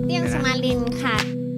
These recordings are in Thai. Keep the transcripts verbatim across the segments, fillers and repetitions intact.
เตียงสมาลินค่ะ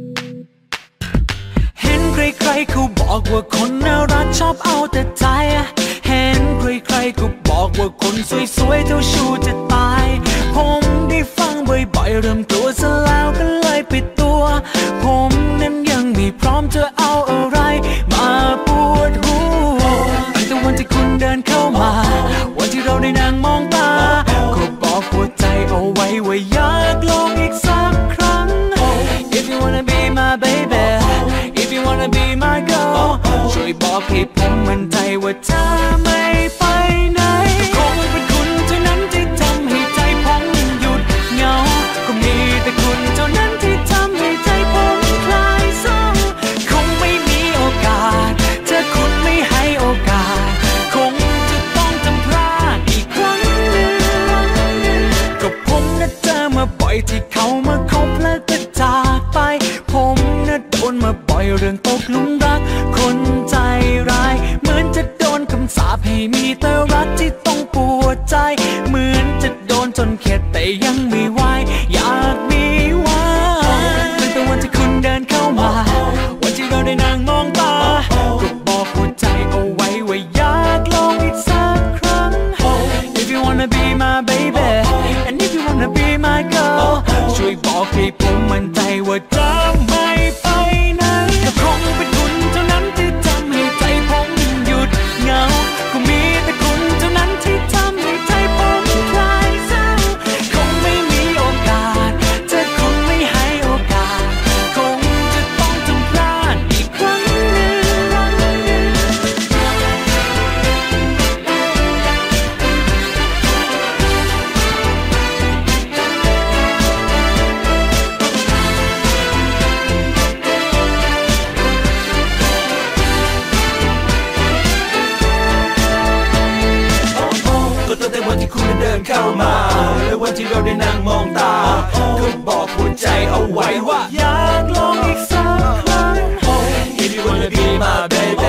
เห็นใครๆเขาบอกว่าคนน่ารักชอบเอาแต่ใจเห็นใครๆก็บอกว่าคนสวยๆเจ้าชู้จะตายผมได้ฟังบ่อยๆเริ่มกลัวซะแล้วก็เลยปิดตัวผมนั้นยังไม่พร้อมจะเอาอะไรมาปวดหัวตั้งแต่วันที่คุณเดินเข้ามาวันที่เราได้นั่งมองตาก็บอกหัวใจเอาไว้ว่าอยากลองอีกสักครั้ง If you wanna be my baby If you wanna be my girl ช่วยบอกให้ผมมั่นใจว่าเธอไม่ไปไหนคงเป็นคุณเท่านั้นที่ทำให้ใจผมหยุดเหงาก็มีแต่คุณเท่านั้นที่ทำให้ใจผมคลายเศร้าคงไม่มีโอกาสถ้าคุณไม่ให้โอกาสคงจะต้องทำพลาดอีกครั้งหนึ่งก็ผมน่ะเจอมาบ่อยที่เขามาคบแล้วก็จากไปผมน่ะโดนมาบ่อยเรื่องตกหลุมรักคนใจร้ายเหมือนจะโดนคำสาปให้มีแต่รักที่ต้องปวดใจเหมือนจะโดนจนเข็ดแต่ยังไม่ไหวอยากมีวันตั้งแต่วันที่คุณเดินเข้ามาวันที่เราได้นั่งมองตาก็บอกหัวใจเอาไว้ว่าอยากลองอีกสักครั้ง If you wanna be my baby and if you wanna be my girl ช่วยบอกให้ผมมั่นใจว่าจะไม่ไปไหนก็คงเป็นคุณเท่านั้นที่ทำให้ใจผมหยุดเหงาก็มีแต่คุณเท่านั้นที่ทำให้ใจผมคลายเศร้าคงไม่มีโอกาสถ้าคุณไม่ให้โอกาสคงจะต้องทำพลาดอีกครั้งหนึ่งก็ตั้งแต่วันที่คุณเดินเข้ามาและวันที่เราได้นั่งมองตาก็บอกหัวใจเอาไว้ว่าอยากลองอีกสักครั้ง If you wanna be my baby